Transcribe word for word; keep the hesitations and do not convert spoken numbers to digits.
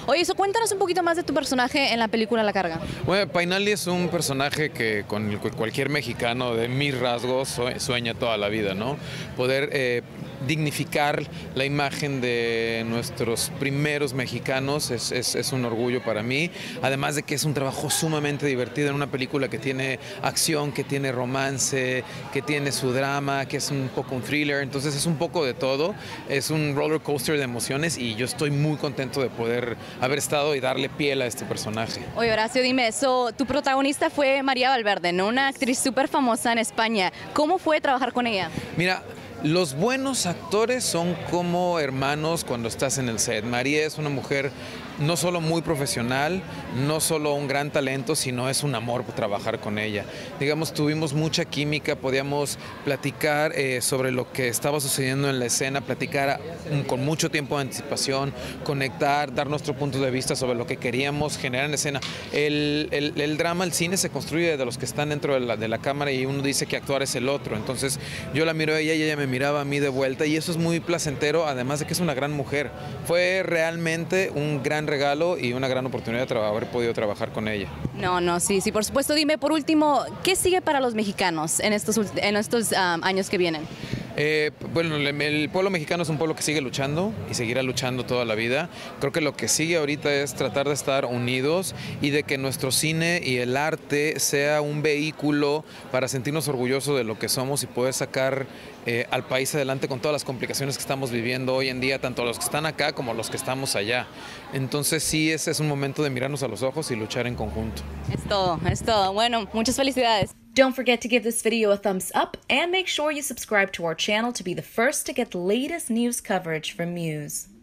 Oye, eso, cuéntanos un poquito más de tu personaje en la película La Carga. Bueno, Painali es un personaje que con el que cualquier mexicano de mis rasgos sueña toda la vida, ¿no? Poder eh, dignificar la imagen de nuestros primeros mexicanos es, es, es un orgullo para mí, además de que es un trabajo sumamente divertido en una película que tiene acción, que tiene romance, que tiene su drama, que es un poco un thriller, entonces es un poco de todo, es un roller coaster de emociones y yo estoy muy contento de poder haber estado y darle piel a este personaje. Oye, Horacio, dime eso, tu protagonista fue María Valverde, ¿no? Una actriz súper famosa en España. ¿Cómo fue trabajar con ella? Mira, los buenos actores son como hermanos cuando estás en el set. María es una mujer no solo muy profesional, no solo un gran talento, sino es un amor trabajar con ella. Digamos, tuvimos mucha química, podíamos platicar eh, sobre lo que estaba sucediendo en la escena, platicar con mucho tiempo de anticipación, conectar, dar nuestro punto de vista sobre lo que queríamos generar en escena. El, el, el drama, el cine se construye de los que están dentro de la, de la cámara y uno dice que actuar es el otro. Entonces yo la miro a ella y ella me miraba a mí de vuelta y eso es muy placentero, además de que es una gran mujer. Fue realmente un gran regalo y una gran oportunidad de haber podido trabajar con ella. No, no, sí, sí, por supuesto. Dime, por último, ¿qué sigue para los mexicanos en estos, en estos um, años que vienen? Eh, bueno, el pueblo mexicano es un pueblo que sigue luchando y seguirá luchando toda la vida. Creo que lo que sigue ahorita es tratar de estar unidos y de que nuestro cine y el arte sea un vehículo para sentirnos orgullosos de lo que somos y poder sacar eh, al país adelante con todas las complicaciones que estamos viviendo hoy en día, tanto los que están acá como los que estamos allá. Entonces sí, ese es un momento de mirarnos a los ojos y luchar en conjunto. Es todo, es todo. Bueno, muchas felicidades. Don't forget to give this video a thumbs up and make sure you subscribe to our channel to be the first to get the latest news coverage from Muse.